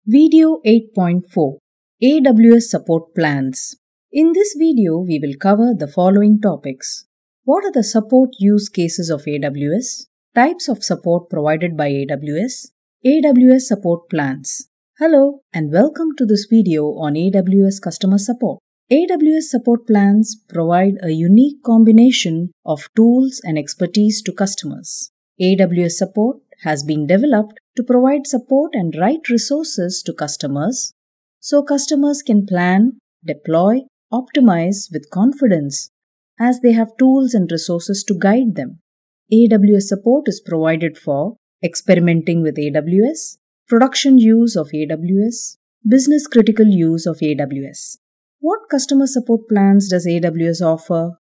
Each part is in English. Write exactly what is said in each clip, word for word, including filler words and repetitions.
Video eight point four A W S Support Plans. In this video, we will cover the following topics. What are the support use cases of A W S? Types of support provided by A W S. A W S Support Plans. Hello and welcome to this video on A W S Customer Support. A W S Support Plans provide a unique combination of tools and expertise to customers. A W S Support has been developed to provide support and right resources to customers so customers can plan, deploy, optimize with confidence as they have tools and resources to guide them. A W S support is provided for experimenting with A W S, production use of A W S, business critical use of A W S. What customer support plans does A W S offer?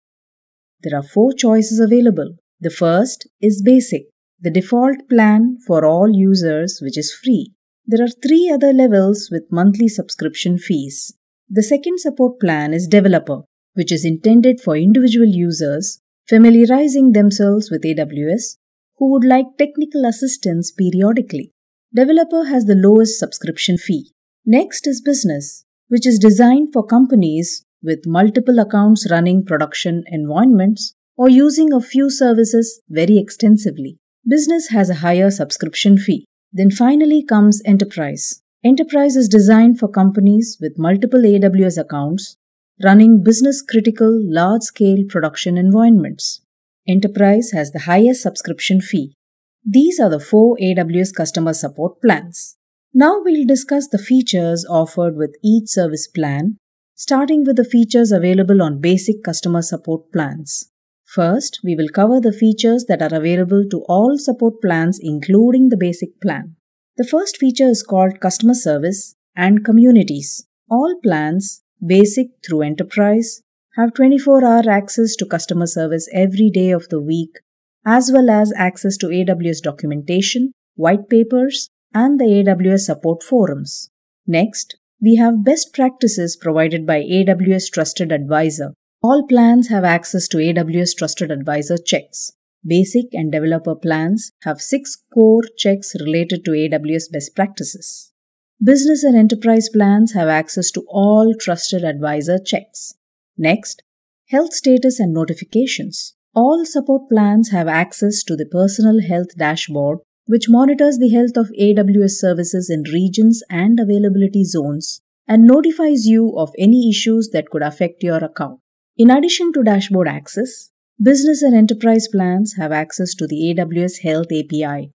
There are four choices available. The first is Basic, the default plan for all users which is free. There are three other levels with monthly subscription fees. The second support plan is Developer, which is intended for individual users familiarizing themselves with A W S who would like technical assistance periodically. Developer has the lowest subscription fee. Next is Business, which is designed for companies with multiple accounts running production environments or using a few services very extensively. Business has a higher subscription fee. Then finally comes Enterprise. Enterprise is designed for companies with multiple A W S accounts running business-critical large-scale production environments. Enterprise has the highest subscription fee. These are the four A W S customer support plans. Now we'll discuss the features offered with each service plan, starting with the features available on basic customer support plans. First, we will cover the features that are available to all support plans including the basic plan. The first feature is called Customer Service and Communities. All plans, basic through Enterprise, have twenty-four hour access to customer service every day of the week, as well as access to A W S documentation, white papers, and the A W S support forums. Next, we have best practices provided by A W S Trusted Advisor. All plans have access to A W S Trusted Advisor checks. Basic and developer plans have six core checks related to A W S best practices. Business and enterprise plans have access to all Trusted Advisor checks. Next, health status and notifications. All support plans have access to the Personal Health Dashboard, which monitors the health of A W S services in regions and availability zones and notifies you of any issues that could affect your account. In addition to dashboard access, business and enterprise plans have access to the A W S Health A P I.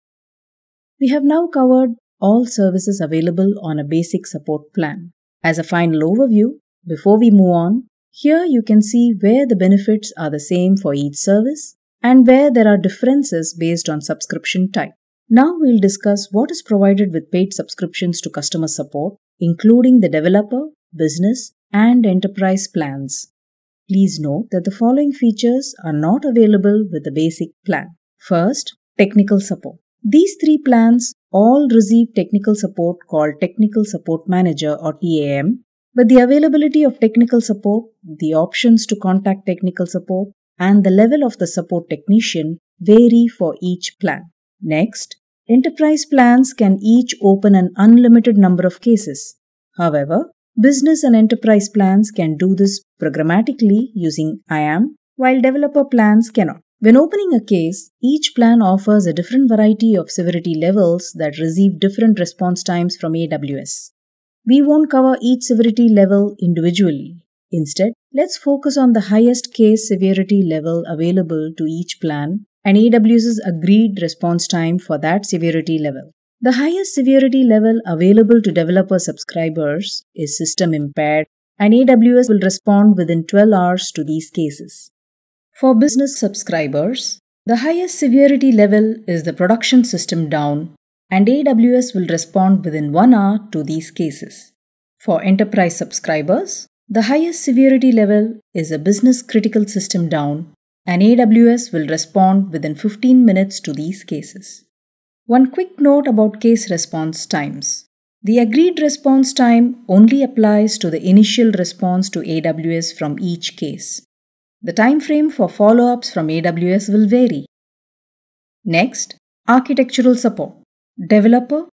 We have now covered all services available on a basic support plan. As a final overview, before we move on, here you can see where the benefits are the same for each service and where there are differences based on subscription type. Now we'll discuss what is provided with paid subscriptions to customer support, including the developer, business, and enterprise plans. Please note that the following features are not available with the basic plan. First, technical support. These three plans all receive technical support called Technical Support Manager or T A M, but the availability of technical support, the options to contact technical support, and the level of the support technician vary for each plan. Next, enterprise plans can each open an unlimited number of cases. However, business and enterprise plans can do this programmatically using I A M, while developer plans cannot. When opening a case, each plan offers a different variety of severity levels that receive different response times from A W S. We won't cover each severity level individually. Instead, let's focus on the highest case severity level available to each plan and AWS's agreed response time for that severity level. The highest severity level available to developer subscribers is system impaired, and A W S will respond within twelve hours to these cases. For business subscribers, the highest severity level is the production system down, and A W S will respond within one hour to these cases. For enterprise subscribers, the highest severity level is a business critical system down, and A W S will respond within fifteen minutes to these cases. One quick note about case response times. The agreed response time only applies to the initial response to A W S from each case. The time frame for follow-ups from A W S will vary. Next, architectural support. Developer,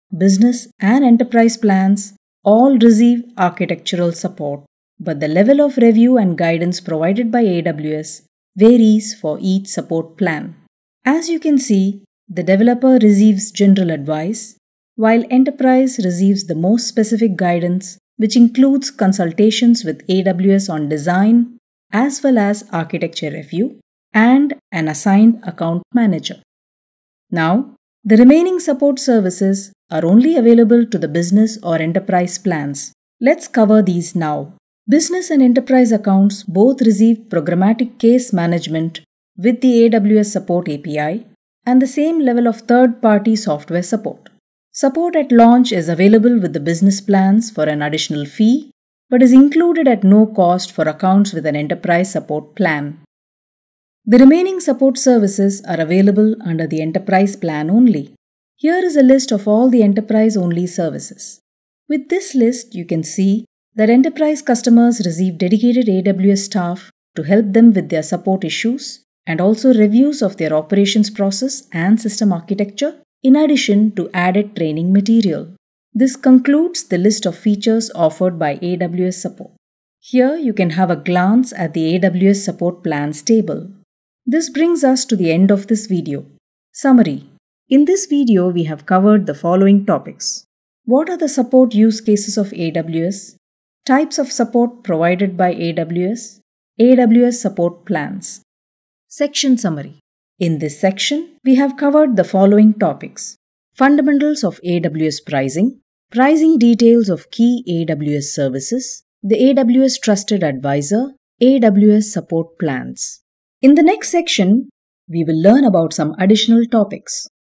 business, and enterprise plans all receive architectural support, but the level of review and guidance provided by A W S varies for each support plan. As you can see, the developer receives general advice, while enterprise receives the most specific guidance, which includes consultations with A W S on design as well as architecture review and an assigned account manager. Now, the remaining support services are only available to the business or enterprise plans. Let's cover these now. Business and enterprise accounts both receive programmatic case management with the A W S Support A P I and the same level of third-party software support. Support at launch is available with the business plans for an additional fee, but is included at no cost for accounts with an enterprise support plan. The remaining support services are available under the enterprise plan only. Here is a list of all the enterprise-only services. With this list, you can see that enterprise customers receive dedicated A W S staff to help them with their support issues and also reviews of their operations process and system architecture, in addition to added training material. This concludes the list of features offered by A W S Support. Here you can have a glance at the A W S Support Plans table. This brings us to the end of this video. Summary. In this video, we have covered the following topics. What are the support use cases of A W S? Types of support provided by A W S? A W S Support Plans. Section Summary. In this section, we have covered the following topics. Fundamentals of A W S pricing, pricing details of key A W S services, the A W S Trusted Advisor, A W S Support Plans. In the next section, we will learn about some additional topics.